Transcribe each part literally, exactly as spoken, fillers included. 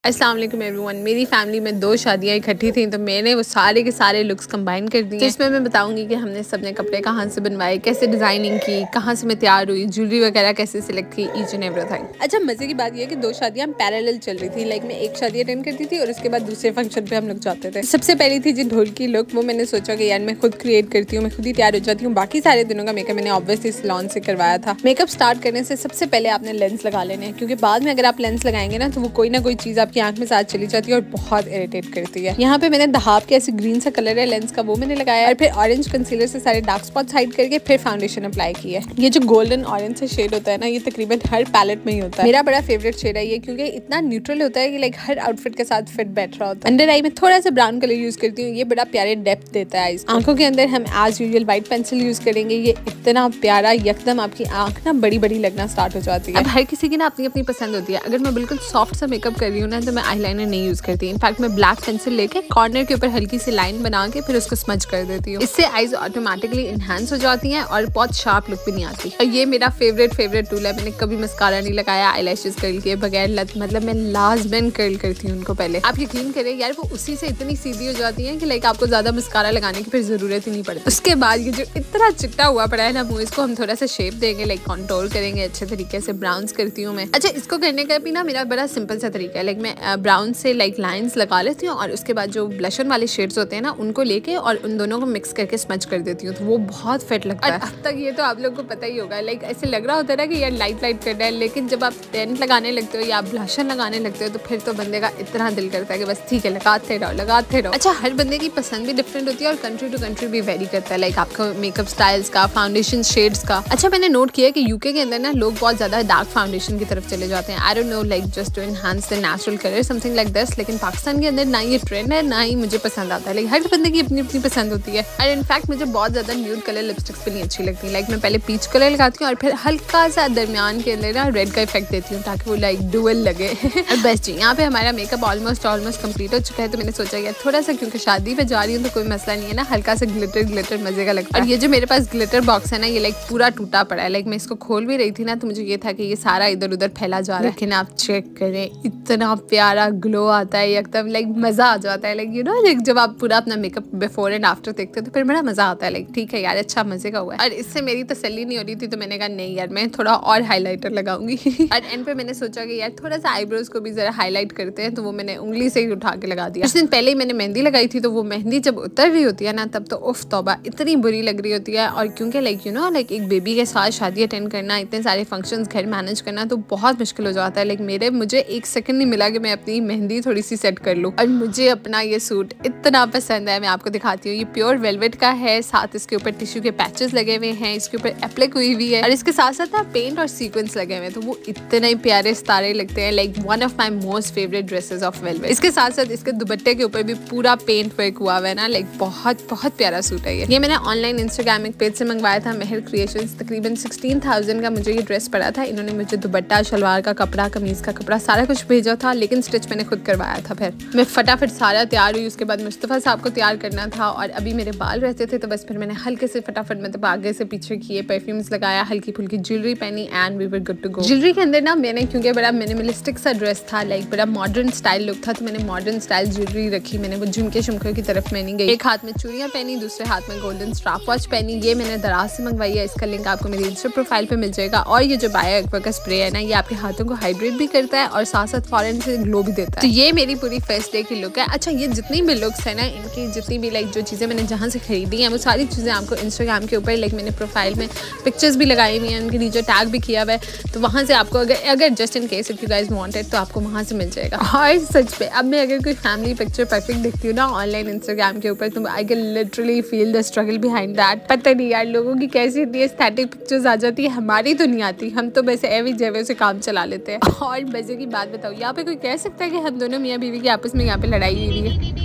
अस्सलाम वालेकुम एवरीवन। मेरी फैमिली में दो शादियां इकट्ठी थी तो मैंने वो सारे के सारे लुक्स कंबाइन कर दिए। तो इसमें मैं बताऊंगी कि हमने सबने कपड़े कहाँ से बनवाए, कैसे डिजाइनिंग की, कहाँ से मैं तैयार हुई, ज्वेलरी वगैरह कैसे सिलेक्ट की, ईच एंड एवरीथिंग। अच्छा मजे की बात यह कि दो शादियां पैरेलल चल रही थी। लाइक मैं एक शादी अटेंड करती थी और उसके बाद दूसरे फंक्शन पे हम लोग जाते थे। सबसे पहली थी जी ढोल की लुक। वो मैंने सोचा कि यार मैं खुद क्रिएट करती हूँ, मैं खुद ही तैयार हो जाती हूँ। बाकी सारे दिनों का मेकअप मैंने ऑब्वियसली सैलून से करवाया था। मेकअप स्टार्ट करने से सबसे पहले आपने लेंस लगा लेने हैं, क्योंकि बाद में अगर आप लेंस लगाएंगे ना तो वो कोई ना कोई चीज आपकी आंख में साथ चली जाती है और बहुत इरिटेट करती है। यहाँ पे मैंने दहाब के ऐसे ग्रीन सा कलर है लेंस का, वो मैंने लगाया और फिर ऑरेंज कंसीलर से सारे डार्क स्पॉट्स हाइड करके फिर फाउंडेशन अप्लाई की है। ये जो गोल्डन ऑरेंज से शेड होता है ना, ये तकरीबन हर पैलेट में ही होता है। मेरा बड़ा फेवरेट शेड है ये, क्योंकि इतना न्यूट्रल होता है कि लाइक हर आउटफिट के साथ फिट बैठ रहा होता है। अंडर आई में थोड़ा सा ब्राउन कलर यूज करती हूँ, ये बड़ा प्यारे डेप्थ देता है आईज। आंखों के अंदर हम as usual white pencil use करेंगे। ये इतना प्यारा, यकदम आपकी आंख ना बड़ी बड़ी लगना स्टार्ट हो जाती है। अब हर किसी की ना अपनी अपनी पसंद होती है। अगर मैं बिल्कुल सॉफ्ट सा मेकअप कर रही हूँ ना तो मैं आईलाइनर नहीं यूज करती। इनफैक्ट मैं ब्लैक पेंसिल लेके कॉर्नर के ऊपर हल्की सी लाइन बना के फिर उसको स्मज कर देती हूँ। इससे आईज ऑटोमेटिकली इनहेंस हो जाती हैं और बहुत शार्प लुक भी नहीं आती। और ये मेरा फेवरेट फेवरेट टूल है। मैंने कभी मस्कारा नहीं लगाया आईलैशेस कर्ल के बगैर। लत मतलब मैं लाजमन कर्ल करती हूँ उनको पहले। आप यकीन करें यार वो उसी से इतनी सीधी हो जाती है कि लाइक आपको ज्यादा मस्कारा लगाने की फिर जरूरत ही नहीं पड़ती। उसके बाद ये जो इतना चिट्टा हुआ पड़ा है ना मुँह, इसको हम थोड़ा सा शेप देंगे, लाइक कॉन्टोर करेंगे अच्छे तरीके से। ब्राउन्स करती हूँ मैं। अच्छा इसको करने का भी ना मेरा बड़ा सिंपल सा तरीका है। लाइक मैं ब्राउन से लाइक लाइन्स लगा लेती हूँ और उसके बाद जो ब्लशन वाले शेड्स होते हैं ना उनको लेके और उन दोनों को मिक्स करके स्मच कर देती हूँ, तो वो बहुत फिट लगता है। अब तक ये तो आप लोगों को पता ही होगा। लाइक ऐसे लग रहा होता है ना कि यार लाइट लाइट करना है, लेकिन जब आप टेंट लगाने लगते हो या आप ब्लशन लगाने लगते हो तो फिर तो बंदे का इतना दिल करता है कि बस ठीक है लगाते रहो लगाते रहो। अच्छा हर बंदे की पसंद भी डिफरेंट होती है और कंट्री टू कंट्री भी वेरी करता है, लाइक आपका मेकअप स्टाइल्स का, फाउंडेशन शेड्स का। अच्छा मैंने नोट किया कि यूके के अंदर ना लोग बहुत ज्यादा डार्क फाउंडेशन की तरफ चले जाते हैं। I don't know like just to enhance the natural colour something like this. लेकिन पाकिस्तान के अंदर ना ये ट्रेंड है ना ही मुझे पसंद आता है। लाइक हर बंदे की अपनी अपनी पसंद होती है। और इनफैक्ट मुझे बहुत ज्यादा न्यूड कलर लिपस्टिक्स भी नहीं अच्छी लगती। लाइक मैं पहले पीच कलर लगाती हूँ और फिर हल्का सा दरमियान के अंदर ना रेड का इफेक्ट देती हूँ ताकि वो लाइक डुअल लगे। और बेस्ट जी यहाँ पे हमारा मेकअप ऑलमोस्ट ऑलमोस्ट कंप्लीट हो चुका है। तो मैंने सोचा यार थोड़ा सा, क्योंकि शादी पे जा रही हूँ तो कोई मसला नहीं है ना, हल्का सा ग्लिटर ग्लिटर मजे का लगता है। और ये जो मेरे पास ग्लिटर बॉक्स है ना, ये लाइक पूरा टूटा पड़ा है। लाइक मैं इसको खोल भी रही थी ना तो मुझे ये था कि ये सारा इधर उधर फैला जा रहा है, लेकिन आप चेक करें इतना प्यारा ग्लो आता है एकदम, लाइक मजा आ जाता है। लाइक यू नो लाइक जब आप पूरा अपना मेकअप बिफोर एंड आफ्टर देखते हो तो फिर बड़ा मजा आता है। लाइक ठीक है यार अच्छा मजे का हुआ है। और इससे मेरी तसल्ली नहीं हो रही थी तो मैंने कहा नहीं यार मैं थोड़ा और हाईलाइटर लगाऊंगी। और एंड पे मैंने सोचा कि यार थोड़ा सा आईब्रोज को भी जरा हाईलाइट करते हैं, तो वो मैंने उंगली से ही उठा के लगा दिया। कुछ दिन पहले ही मैंने मेहंदी लगाई थी तो वो मेहंदी जब उतर रही होती है ना तब तो उफ तौबा इतनी बुरी लग रही होती है। और क्योंकि लाइक यू नो लाइक एक बेबी के साथ शादी अटेंड करना, इतने सारे फंक्शंस घर मैनेज करना तो बहुत मुश्किल हो जाता है। लाइक मेरे मुझे एक सेकंड नहीं मिला कि मैं अपनी मेहंदी थोड़ी सी सेट कर लूँ। और मुझे अपना ये सूट इतना पसंद है, मैं आपको दिखाती हूँ। ये प्योर वेलवेट का है, साथ इसके ऊपर टिश्यू के पैचेस लगे हुए हैं, इसके ऊपर एप्लिक हुई हुई है और इसके साथ साथ ना पेंट और सीक्वेंस लगे हुए हैं, तो वो इतने ही प्यारे सितारे लगते हैं। Like one of my most favourite dresses of velvet. इसके साथ साथ इसके दुपट्टे के ऊपर भी पूरा पेंट वर्क हुआ हुआ है ना, लाइक बहुत बहुत प्यारा सूट है ये। ये मैंने ऑनलाइन इंस्टाग्राम एक पेज से मंगवाया था, मेहर क्रिएशंस। तकरीबन सिक्सटीन थाउजेंड का मुझे ये ड्रेस पड़ा था। इन्होंने मुझे दुपट्टा, शलवार का कपड़ा, कमीज का कपड़ा सारा कुछ भेजा था, लेकिन स्टिच मैंने खुद करवाया था। फिर मैं फटाफट सारा तैयार हुई। उसके बाद मुस्तफा साहब को तैयार करना था और अभी मेरे बाल रहते थे तो बस फिर मैंने हल्के से फटाफट मतलब आगे से पीछे किए, परफ्यूम्स लगाया, हल्की फुल्की ज्वेलरी पहनी and we were good to go. Jewellery के अंदर ना मैंने, क्योंकि बड़ा मिनिमलिस्टिक सा ड्रेस था, लाइक बड़ा मॉडर्न स्टाइल लुक था, तो मैंने मॉडर्न स्टाइल ज्वेलरी रखी। मैंने वो झुमके शुमके की तरफ मैं नहीं गई। एक हाथ में चूड़ियां पहनी, दूसरे हाथ में गोल्डन स्ट्रैप वॉच पहनी। ये मैंने दराज से मंगवाई है, इसका लिंक आपको मेरी इंस्टा प्रोफाइल पे मिल जाएगा। और ये जो बायो एक्वा का स्प्रे है ना, ये आपके हाथों को हाइड्रेट भी करता है और साथ साथ फॉरन से ग्लो भी देता है। तो ये मेरी पूरी फर्स्ट डे की लुक है। अच्छा ये जितनी भी लुक्स है ना, इनकी जितनी भी लाइक जो चीज़ें मैंने जहाँ से खरीदी हैं वो सारी चीज़ें आपको इंस्टाग्राम के ऊपर लाइक मैंने प्रोफाइल में पिक्चर्स भी लगाई हुई हैं, उनके नीचे टैग भी किया हुआ है, तो वहाँ से आपको अगर अगर just in case if you guys wanted तो आपको वहाँ से मिल जाएगा। और सच पे अब मैं अगर कोई फैमिली पिक्चर परफेक्ट देखती हूँ ना ऑनलाइन इंस्टाग्राम के ऊपर तो I can literally feel the struggle behind that. पता नहीं यार लोगों की कैसी इतनी एस्थेटिक पिक्चर्स आ जाती है, हमारी तो नहीं आती। हम तो बस एवी जेवे से काम चला लेते हैं। और मजे की बात बताओ, यहाँ पे कोई कह सकता है कि हम दोनों मियाँ बीवी की आपस में यहाँ पे लड़ाई हुई है?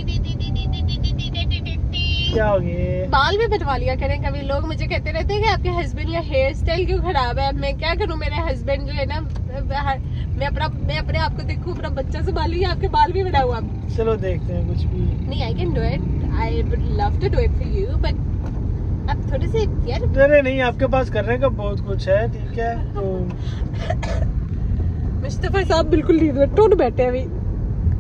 क्या हो गया? बाल भी बनवा लिया करें। कभी लोग मुझे कहते रहते हैं कि आपके हस्बैंड का हेयर स्टाइल क्यों खराब है। मैं क्या करूं, मेरे हस्बैंड जो है ना, मैं अपना मैं अपने आप को देखूं, अपना बच्चा संभालू या आपके बाल भी बना हुआ। चलो देखते हैं कुछ भी। नहीं I can do it, I would love to do it for you, but अब थोड़े से यार। अरे नहीं, आपके पास करने का बहुत कुछ है, ठीक है। तो मुस्तफा साहब बिल्कुल नींद में टूट बैठे अभी।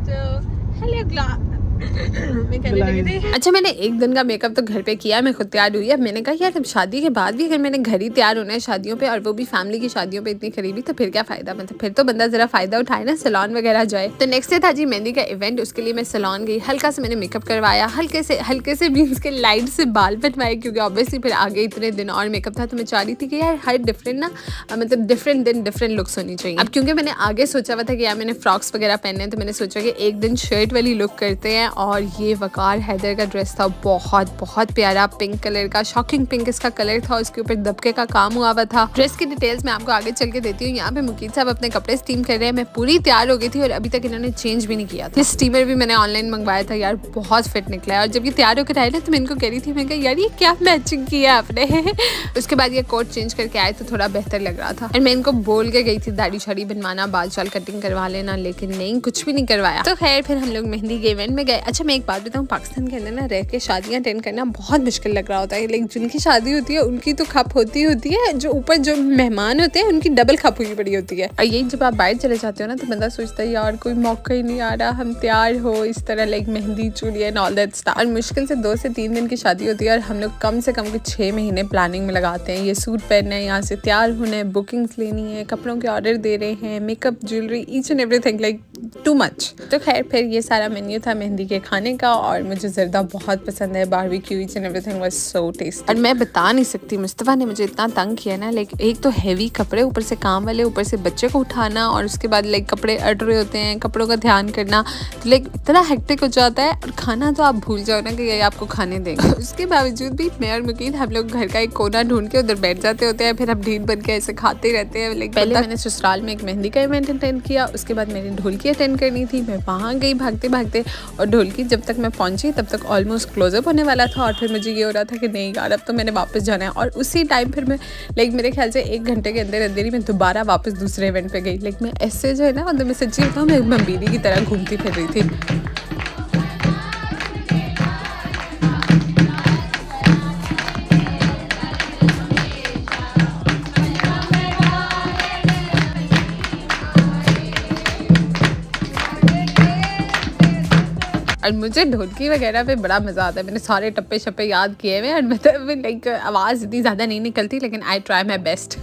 अच्छा मैंने एक दिन का मेकअप तो घर पे किया, मैं खुद तैयार हुई। अब मैंने कहा यार अब शादी के बाद भी अगर मैंने घर ही तैयार होना है शादियों पे, और वो भी फैमिली की शादियों पे इतनी करीबी, तो फिर क्या फायदा, मतलब फिर तो बंदा जरा फायदा उठाए ना, सैलून वगैरह जाए। तो नेक्स्ट डे था जी मेहंदी का इवेंट, उसके लिए मैं सैलून गई, हल्का से मैंने मेकअप करवाया, हल्के से हल्के से मीन्स के लाइट से बाल बनवाए, क्योंकि ऑब्वियसली फिर आगे इतने दिन और मेकअप था। तो मैं चाह रही थी कि यार हर डिफरेंट ना मतलब डिफरेंट दिन डिफरेंट लुक्स होनी चाहिए। अब क्योंकि मैंने आगे सोचा हुआ था कि यार मैंने फ्रॉक्स वगैरह पहने हैं, तो मैंने सोचा कि एक दिन शर्ट वाली लुक करते हैं। और ये वकार हैदर का ड्रेस था, बहुत बहुत प्यारा पिंक कलर का, शॉकिंग पिंक इसका कलर था, उसके ऊपर दबके का काम हुआ हुआ था। ड्रेस की डिटेल्स मैं आपको आगे चल के देती हूँ। यहाँ पे मुकीद साहब अपने कपड़े स्टीम कर रहे हैं, मैं पूरी तैयार हो गई थी और अभी तक इन्होंने चेंज भी नहीं किया था। स्टीमर भी मैंने ऑनलाइन मंगवाया था यार, बहुत फिट निकला है। और जब ये तैयार होकर आए ना तो मैं इनको कह रही थी, मैं कहा यार ये क्या मैचिंग किया है आपने। उसके बाद ये कोट चेंज करके आए तो थोड़ा बेहतर लग रहा था। और मैं इनको बोल के गई थी दाढ़ी शाड़ी बनवाना, बाल चाल कटिंग करवा लेना, लेकिन नहीं, कुछ भी नहीं करवाया। तो खैर फिर हम लोग मेहंदी के इवेंट में गए। अच्छा मैं एक बात बताऊँ, पाकिस्तान के अंदर ना रह के शादियाँ अटेंड करना बहुत मुश्किल लग रहा होता है। लेकिन जिनकी शादी होती है उनकी तो खप होती होती है, जो ऊपर जो मेहमान होते हैं उनकी डबल खप हुई पड़ी होती है। और यही जब आप बाहर चले जाते हो ना तो बंदा सोचता है यार कोई मौका ही नहीं आ रहा, हम तैयार हो इस तरह लाइक मेहंदी चूड़ी एंड ऑल दैट स्टफ। और मुश्किल से दो से तीन दिन की शादी होती है और हम लोग कम से कम कुछ छः महीने प्लानिंग में लगाते हैं। ये सूट पहनना है, यहाँ से तैयार होना है, बुकिंग्स लेनी है, कपड़ों के ऑर्डर दे रहे हैं, makeup jewellery each and everything like too much. तो खैर फिर ये सारा मेन्यू था मेहंदी के खाने का, और मुझे जर्दा बहुत पसंद है, barbecue each and everything was so tasty. और मैं बता नहीं सकती, मुस्तफ़ा ने मुझे इतना तंग किया ना, लाइक एक तो हैवी कपड़े, ऊपर से काम वाले, ऊपर से बच्चे को उठाना, और उसके बाद लाइक कपड़े अट रहे होते हैं, कपड़ों का ध्यान करना, तो लाइक इतना हेक्टिक हो जाता है। और खाना तो आप भूल जाओ ना कि ये आपको खाने देंगे। उसके बावजूद भी मैं और मुकीद हम लोग घर का एक कोना ढूंढ के उधर बैठ जाते होते हैं, फिर हम ढीठ बन के ऐसे खाते रहते हैं। लाइक पहले मैंने ससुराल में एक मेहंदी का इवेंट अटेंड किया, उसके बाद मैंने ढोलकी अटेंड करनी थी, मैं वहाँ गई भागते भागते, और ढोलकी जब तक मैं पहुंची तब तक ऑलमोस्ट क्लोजअप होने वाला था। और फिर मुझे ये हो रहा था कि नहीं यार अब तो मैंने वापस जाना है। और उसी टाइम फिर मैं लाइक मेरे ख्याल से एक घंटे के अंदर अंदर ही मैं दोबारा वापस दूसरे इवेंट पे गई। लाइक मैं ऐसे जो है ना मतलब मैं सच्ची बताऊँ मैं बम्बीरी की तरह घूमती फिर रही थी। और मुझे ढोलकी वगैरह पे बड़ा मज़ा आता है, मैंने सारे टप्पे शप्पे याद किए हुए, और मतलब लाइक आवाज़ इतनी ज़्यादा नहीं निकलती, लेकिन आई ट्राई माई बेस्ट।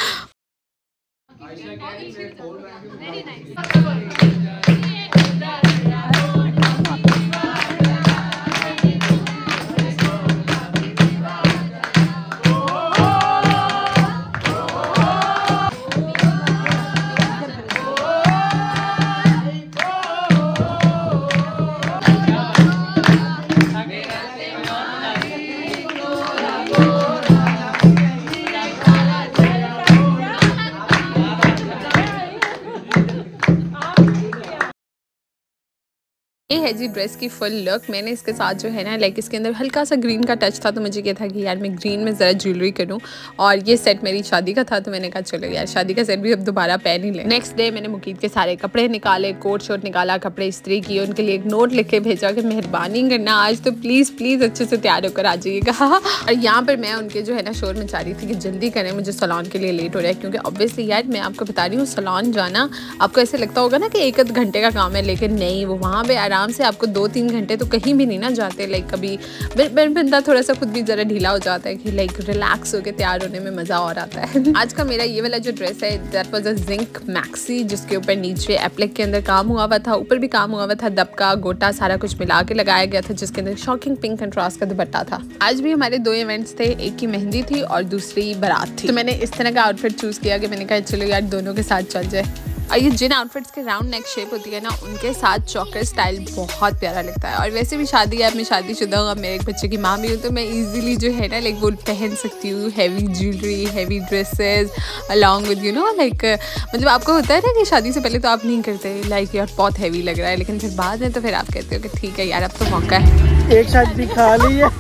ये है जी ड्रेस की फुल लुक। मैंने इसके साथ जो है ना लाइक इसके अंदर हल्का सा ग्रीन का टच था, तो मुझे क्या था कि यार मैं ग्रीन में ज़रा ज्वेलरी करूँ, और ये सेट मेरी शादी का था, तो मैंने कहा चलो यार शादी का सेट भी अब दोबारा पहन ही ले। नेक्स्ट डे मैंने मुकीद के सारे कपड़े निकाले, कोट शोट निकाला, कपड़े इस्त्री किए, उनके लिए एक नोट लिख के भेजा कि मेहरबानी करना आज तो प्लीज़ प्लीज़ अच्छे से तैयार होकर आ जाइएगा। और यहाँ पर मैं उनके जो है ना शोर मचा रही थी कि जल्दी करें, मुझे सैलून के लिए लेट हो रहा है, क्योंकि ऑब्वियसली यार मैं आपको बता रही हूँ सैलून जाना आपको ऐसे लगता होगा ना कि एक आध घंटे का काम है, लेकिन नहीं, वो वहाँ पर आराम से आपको दो तीन घंटे तो कहीं भी नहीं ना जाते। लाइक कभी बंदा थोड़ा सा खुद भी ज़रा ढीला हो जाता है कि लाइक रिलैक्स होकर तैयार होने में मज़ा और आता है। आज का मेरा ये वाला जो ड्रेस है that was a zinc maxi, जिसके ऊपर नीचे एप्लिक के अंदर काम हुआ हुआ था, ऊपर भी काम हुआ हुआ था, दबका गोटा सारा कुछ मिला के लगाया गया था, जिसके अंदर शॉकिंग पिंक कंट्रास्ट का दुपट्टा था। आज भी हमारे दो इवेंट्स थे, एक की मेहंदी थी और दूसरी बारात थी, तो मैंने इस तरह का आउटफिट चूज़ किया कि मैंने कहा चलो यार दोनों के साथ चल जाए। और ये जिन आउटफिट्स के राउंड नेक शेप होती है ना उनके साथ चौकर स्टाइल बहुत प्यारा लगता है। और वैसे भी शादी है, मैं शादीशुदा हूँ, अब मेरे एक बच्चे की माँ भी हूँ, तो मैं इजीली जो है ना लाइक वो पहन सकती हूँ heavy jewellery, heavy dresses along with you know like मतलब आपको होता है ना कि शादी से पहले तो आप नहीं करते लाइक यार बहुत हैवी लग रहा है, लेकिन फिर बाद में तो फिर आप कहते हो कि ठीक है यार अब तो मौका है। एक शादी खा ली है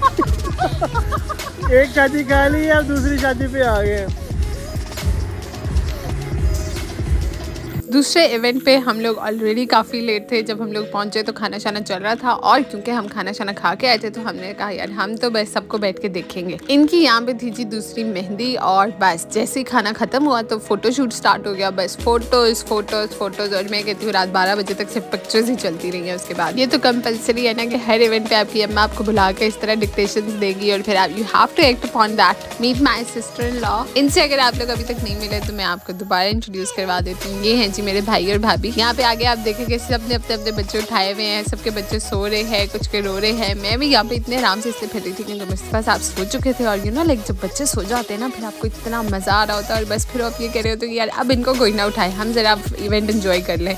एक शादी खा ली है, अब दूसरी शादी पे आ गए। दूसरे इवेंट पे हम लोग ऑलरेडी काफ़ी लेट थे। जब हम लोग पहुंचे तो खाना शाना चल रहा था और क्योंकि हम खाना शाना खा के आए थे तो हमने कहा यार हम तो बस सबको बैठ के देखेंगे। इनकी यहाँ पे थी जी दूसरी मेहंदी और बस जैसे ही खाना खत्म हुआ तो फोटोशूट स्टार्ट हो गया। बस फोटोज फोटोज फोटोज और मैं कहती हूँ रात बारह बजे तक सिर्फ पिक्चर्स ही चलती रही हैं। उसके बाद ये तो कंपलसरी है ना कि हर इवेंट पे आपकी अम्मा आपको बुला के इस तरह डिक्टेशंस देगी और फिर आप you have to act upon that. Meet my sister in law. इनसे अगर आप लोग अभी तक नहीं मिले तो मैं आपको दोबारा इंट्रोड्यूस करवा देती हूँ। ये हैं जी मेरे भाई और भाभी। यहाँ पे आगे आप देखेंगे सबने अपने अपने बच्चे उठाए हुए हैं। सबके बच्चे सो रहे हैं, कुछ के रो रहे हैं। मैं भी यहाँ पे इतने आराम से इसलिए फिर रही थी क्योंकि मुस्तफा साहब सो चुके थे और यू नो लाइक जब बच्चे सो जाते हैं ना फिर आपको इतना मजा आ रहा होता है और बस फिर आप ये कह रहे होते कि यार अब इनको कोई ना उठाए, हम जरा इवेंट एंजॉय कर लें।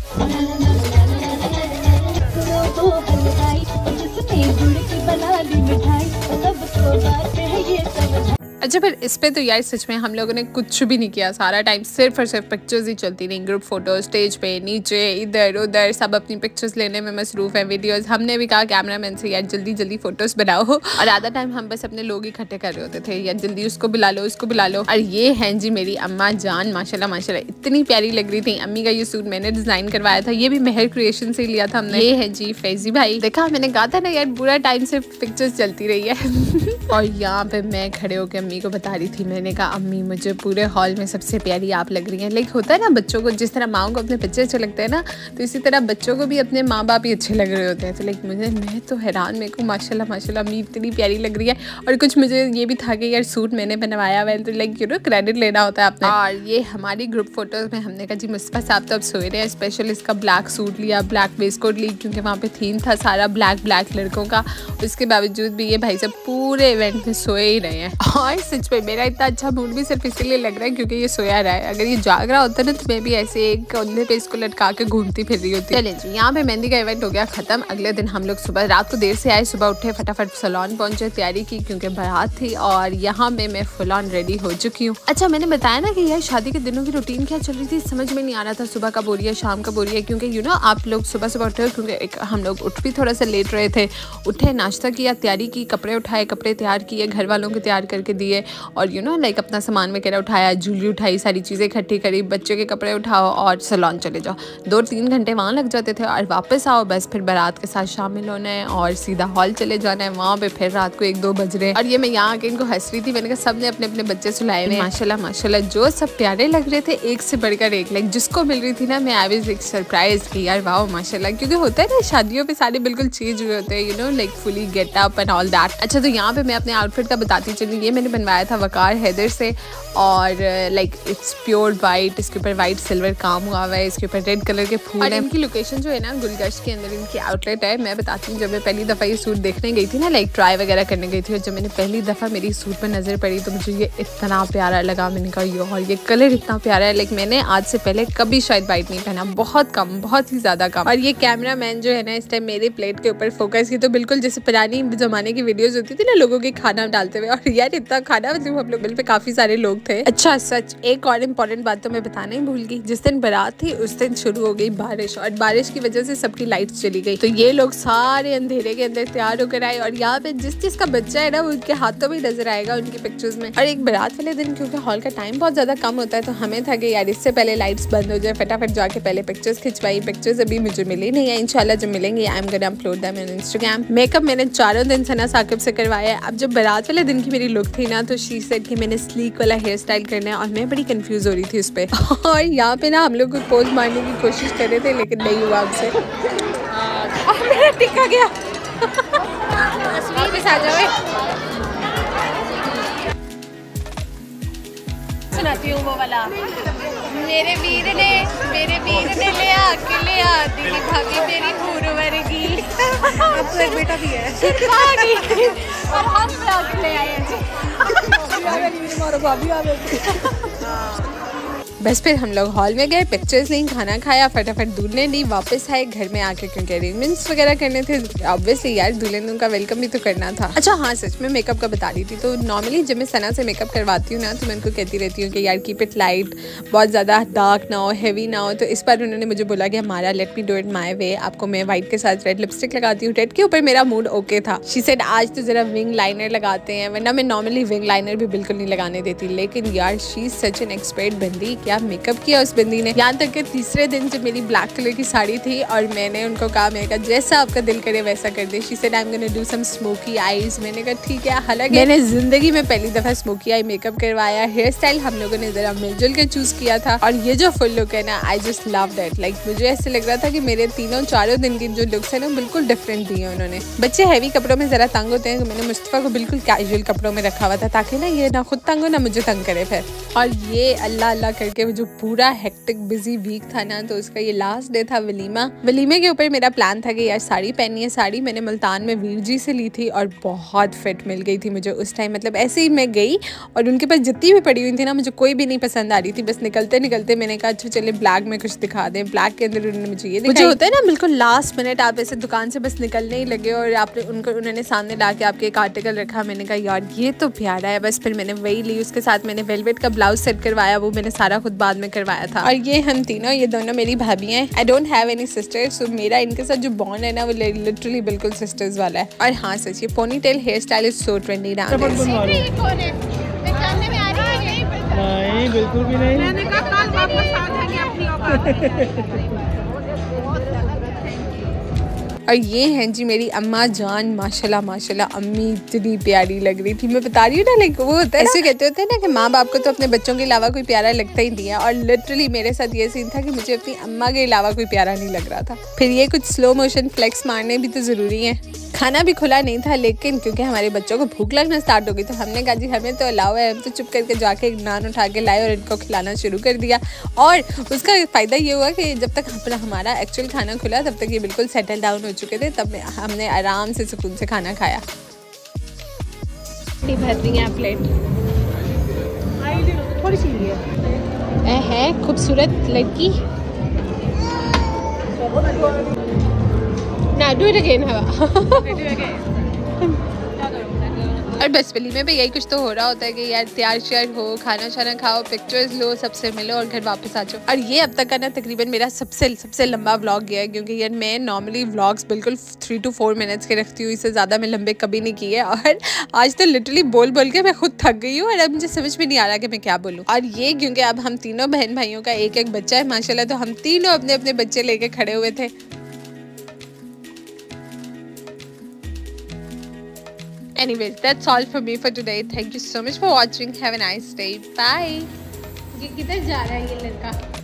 अच्छा फिर इस पे तो यार सच में हम लोगों ने कुछ भी नहीं किया। सारा टाइम सिर्फ और सिर्फ पिक्चर्स ही चलती रही। ग्रुप फोटो स्टेज पे, नीचे, इधर उधर सब अपनी पिक्चर्स लेने में मसरूफ है। वीडियोस हमने भी कहा कैमरामैन से यार जल्दी जल्दी फोटोज बनाओ और आधा टाइम हम बस अपने लोग इकट्ठे कर रहे होते थे यार जल्दी उसको बुला लो उसको बुला लो। और ये हैं जी मेरी अम्मा जान, माशाल्लाह माशाल्लाह इतनी प्यारी लग रही थी। अम्मी का ये सूट मैंने डिजाइन करवाया था, ये भी मेहर क्रिएशन से लिया था हमने। ये है जी फैजी भाई। देखा मैंने कहा था ना यार पूरा टाइम सिर्फ पिक्चर्स चलती रही है। और यहाँ पे मैं खड़े होकर अम्मी को बता रही थी, मैंने कहा अम्मी मुझे पूरे हॉल में सबसे प्यारी आप लग रही हैं। लाइक होता है ना बच्चों को जिस तरह माओ को अपने बच्चे अच्छे लगते हैं ना तो इसी तरह बच्चों को भी अपने माँ बाप ही अच्छे लग रहे होते हैं। तो लाइक मुझे मैं तो हैरान, मेरे को माशाल्लाह माशाल्लाह अम्मी इतनी प्यारी लग रही है। और कुछ मुझे ये भी था कि यार सूट मैंने बनवाया हुआ है तो लाइक यू नो क्रेडिट लेना होता है अपना। और ये हमारी ग्रुप फोटोज में हमने कहा जी मुस्तफा साहब तो अब सोए रहे हैं। स्पेशल इसका ब्लैक सूट लिया, ब्लैक वेस्टकोट ली क्योंकि वहाँ पे थीम था सारा ब्लैक ब्लैक लड़कों का। उसके बावजूद भी ये भाई साहब पूरे इवेंट में सोए ही रहे हैं। और सच में मेरा इतना अच्छा मूड भी सिर्फ इसीलिए लग रहा है क्योंकि ये सोया रहा है। अगर ये जाग रहा होता ना तो मैं भी ऐसे एक कंधे पे इसको लटका के घूमती फिर रही होती। चलिए जी यहाँ पे मेहंदी का इवेंट हो गया खत्म। अगले दिन हम लोग सुबह रात को देर से आए, सुबह उठे फटाफट सैलून पहुंचे, तैयारी की क्योंकि बारात थी और यहाँ पे मैं फुल ऑन रेडी हो चुकी हूँ। अच्छा मैंने बताया ना कि यार शादी के दिनों की रूटीन क्या चल रही थी समझ में नहीं आ रहा था। सुबह कब हो रही है शाम कब हो रही है क्योंकि यू नो आप लोग सुबह सुबह उठे क्योंकि हम लोग उठ भी थोड़ा सा लेट रहे थे। उठे, नाश्ता किया, तैयारी की, कपड़े उठाए, कपड़े तैयार किए, घर वालों को तैयार करके दिए और यू नो लाइक अपना सामान वगैरह उठाया, ज्वेलरी उठाई, सारी चीज़ें इकट्ठी करी, बच्चे के कपड़े उठाओ और सैलून चले जाओ। दो तीन घंटे वहाँ लग जाते थे और वापस आओ बस फिर बारात के साथ शामिल होना है और सीधा हॉल चले जाना है। वहाँ पे फिर रात को एक दो बज रहे और ये मैं यहाँ आके इनको हंस रही थी। मैंने कहा सब ने अपने अपने बच्चे सुलाए हुए माशाल्लाह माशाल्लाह जो सब प्यारे लग रहे थे एक से बढ़कर एक। लाइक जिसको मिल रही थी ना मैं आई वाज सरप्राइज की यार वाओ माशाल्लाह क्योंकि होता है ना शादियों पे सारे बिल्कुल चेंज हुए होते हैं you know like fully get up and all that. अच्छा तो यहाँ पे मैं अपने आउटफिट का बताती चलूँ। ये मैंने बनवाया था वकार हैदर से और लाइक इट्स प्योर वाइट, इसके ऊपर वाइट सिल्वर काम हुआ हुआ है, इसके ऊपर रेड कलर के फूल हैं। इनकी लोकेशन जो है ना गुलगश्त के अंदर इनकी आउटलेट है। मैं बताती हूँ जब मैं पहली दफ़ा ये सूट देखने गई थी ना लाइक ट्राई वगैरह करने गई थी और जब मैंने पहली दफ़ा मेरी सूट पर नज़र पड़ी तो मुझे ये इतना प्यारा लगा। मैंने कहा यो और ये कलर इतना प्यारा है। लाइक मैंने आज से पहले कभी शायद वाइट नहीं पहना, बहुत कम, बहुत ही ज़्यादा कम। और ये कैमरा मैन जो है ना इस टाइम मेरे प्लेट के ऊपर फोकस की तो बिल्कुल जैसे पुरानी ज़माने की वीडियोज़ होती थी ना लोगों के खाना डालते हुए। और यार इतना खाना मतलब हम लोग बिल पे काफ़ी सारे लोग थे। अच्छा सच एक और इम्पॉर्टेंट बात तो मैं बताना ही भूल गई। जिस दिन बारात थी उस दिन शुरू हो गई बारिश और बारिश की वजह से सबकी लाइट्स चली गई तो ये लोग सारे अंधेरे के अंदर तैयार होकर आए और यहाँ पे जिस जिसका बच्चा है ना वो उनके हाथों में नजर आएगा उनकी पिक्चर्स में। और एक बारात वाले दिन क्योंकि हॉल का टाइम बहुत ज्यादा कम होता है तो हमें था कि यार इससे पहले लाइट्स बंद हो जाए, फटाफट जाके पहले पिक्चर्स खिंचवाई। पिक्चर्स अभी मुझे मिली नहीं है, इंशाल्लाह जब मिलेंगे I am gonna upload them on Instagram. Makeup मैंने चारों दिन सना साकिब से करवाया है। अब जब बारात वाले दिन की मेरी लुक थी ना तो शी सेड कि मैंने स्लीक वाला हेयर स्टाइल करना है और मैं बड़ी कंफ्यूज हो रही थी उस पर। और यहाँ पे ना हम लोग को पोज मारने की कोशिश कर रहे थे लेकिन नहीं हुआ हमसे। मेरा टिका गया। वापस आ जाओ। सुनाती हूँ वो वाला मेरे वीर ने मेरे वीर ने ले आके ले आ दीदी भाभी मेरी भूर वर्गी। अब तो एक बेटा भी है और हम आके ले आए हैं। बस फिर हम लोग हॉल में गए, पिक्चर्स ली, खाना खाया, फटाफट दूल्हे ली, वापस आए घर में आके क्योंकि अरेंजमेंट्स वगैरह करने थे। ऑब्वियसली यार दूल्हे ने उनका वेलकम भी तो करना था। अच्छा हाँ सच में मेकअप का बता रही थी तो नॉर्मली जब मैं सना से मेकअप करवाती हूँ ना तो मैं उनको कहती रहती हूँ कि यार कीप इट लाइट, बहुत ज़्यादा डार्क ना हो, हैवी ना हो। तो इस बार उन्होंने मुझे बोला कि हमारा let me do it my way, आपको मैं व्हाइट के साथ रेड लिपस्टिक लगाती हूँ। रेड के ऊपर मेरा मूड ओके था। शी सेड आज तो ज़रा विंग लाइनर लगाते हैं, वरना मैं नॉर्मली विंग लाइनर भी बिल्कुल नहीं लगाने देती। लेकिन यार शी सच एन एक्सपर्ट बंदी, क्या मेरा मेकअप किया उस बंदी ने। यहाँ तक कि तीसरे दिन जब मेरी ब्लैक कलर की साड़ी थी और मैंने उनको कहा, मैंने कहा जैसा आपका दिल करे वैसा कर दे। She said I am gonna do some smoky eyes. मैंने कहा ठीक है। हालांकि मैंने जिंदगी में पहली दफा स्मोकी आई मेकअप करवाया। हेयर स्टाइल हम लोगों ने जरा मिलजुल के चूज किया था और ये जो फुल लुक है ना, I just love that. Like मुझे ऐसे लग रहा था कि मेरे तीनों चारों दिन की जो लुक्स है ना बिल्कुल डिफरेंट दी है उन्होंने। बच्चे हैवी कपड़ों में जरा तंग होते हैं तो मैंने मुस्तफा को बिल्कुल कैजुअल कपड़ों में रखा हुआ था ताकि ना ये ना खुद तंग हो ना मुझे तंग करे फिर। और ये अल्लाह अल्लाह करके वो जो पूरा हेक्टिक बिजी वीक था ना, तो उसका ये लास्ट डे था वलीमा। वलीमे के ऊपर मेरा प्लान था कि यार साड़ी पहननी है। साड़ी मैंने मुल्तान में वीर जी से ली थी और बहुत फिट मिल गई थी मुझे उस टाइम। मतलब ऐसे ही मैं गई और उनके पास जितनी भी पड़ी हुई थी ना मुझे कोई भी नहीं पसंद आ रही थी। बस निकलते निकलते मैंने कहा अच्छा चले ब्लैक में कुछ दिखा दें। ब्लैक के अंदर उन्होंने मुझे ये मुझे होता है ना बिल्कुल लास्ट मिनट आप ऐसे दुकान से बस निकलने ही लगे और आपने उनको उन्होंने सामने ला के आपके एक आर्टिकल रखा। मैंने कहा यार ये तो प्यारा है, बस फिर मैंने वही ली। उसके साथ मैंने वेलवेट का ब्लाउज सेट करवाया, वो मैंने सारा खुद बाद में करवाया था। और ये हम तीनों, ये दोनों मेरी भाभी हैं। I don't have any sister, so मेरा इनके साथ जो बॉन्ड है ना वो लिटरली बिल्कुल सिस्टर्स वाला है। और हाँ सच, ये ponytail hairstyle is so trendy nowadays. नहीं बिल्कुल भी नहीं। मैंने कहा कल वापस आ जाएंगे अपनी औकात। और ये हैं जी मेरी अम्मा जान, माशाल्लाह माशाल्लाह अम्मी इतनी प्यारी लग रही थी। मैं बता रही हूँ ना, लाइक वो होता है ऐसे कहते होते हैं ना कि माँ बाप को तो अपने बच्चों के अलावा कोई प्यारा लगता ही नहीं है। और लिटरली मेरे साथ ये सीन था कि मुझे अपनी अम्मा के अलावा कोई प्यारा नहीं लग रहा था। फिर ये कुछ स्लो मोशन फ्लेक्स मारने भी तो ज़रूरी है। खाना भी खुला नहीं था, लेकिन क्योंकि हमारे बच्चों को भूख लगना स्टार्ट हो गई तो हमने कहा जी हमें तो अलाउ है। हम तो चुप करके जाके एक नान उठा के लाए और इनको खिलाना शुरू कर दिया। और उसका फ़ायदा ये हुआ कि जब तक अपना हमारा एक्चुअल खाना खुला तब तक ये बिल्कुल सेटल डाउन हो चुके थे। तब हमने आराम से सुकून से खाना खाया। भर रही हैं प्लेट थोड़ी सी है, है खूबसूरत लड़की ना। डू इट अगेन हवा। और बस वलीमे पे यही कुछ तो हो रहा होता है कि यार तैयार श्यार हो, खाना शाना खाओ, पिक्चर्स लो, सबसे मिलो और घर वापस आ जाओ। और ये अब तक का ना तकरीबन मेरा सबसे सबसे लंबा व्लॉग गया है, क्योंकि यार मैं नॉर्मली व्लॉग्स बिल्कुल थ्री टू फोर मिनट्स के रखती हूँ। इससे ज़्यादा मैं लंबे कभी नहीं किए। और आज तो लिटरली बोल बोल के मैं खुद थक गई हूँ और अब मुझे समझ में नहीं आ रहा कि मैं क्या बोलूँ। और ये क्योंकि अब हम तीनों बहन भाइयों का एक एक बच्चा है माशाल्लाह, तो हम तीनों अपने अपने बच्चे लेके खड़े हुए थे। Anyways, that's all for me for today. Thank you so much for watching. Have a nice day. Bye. ये किधर जा रहा है ये लड़का?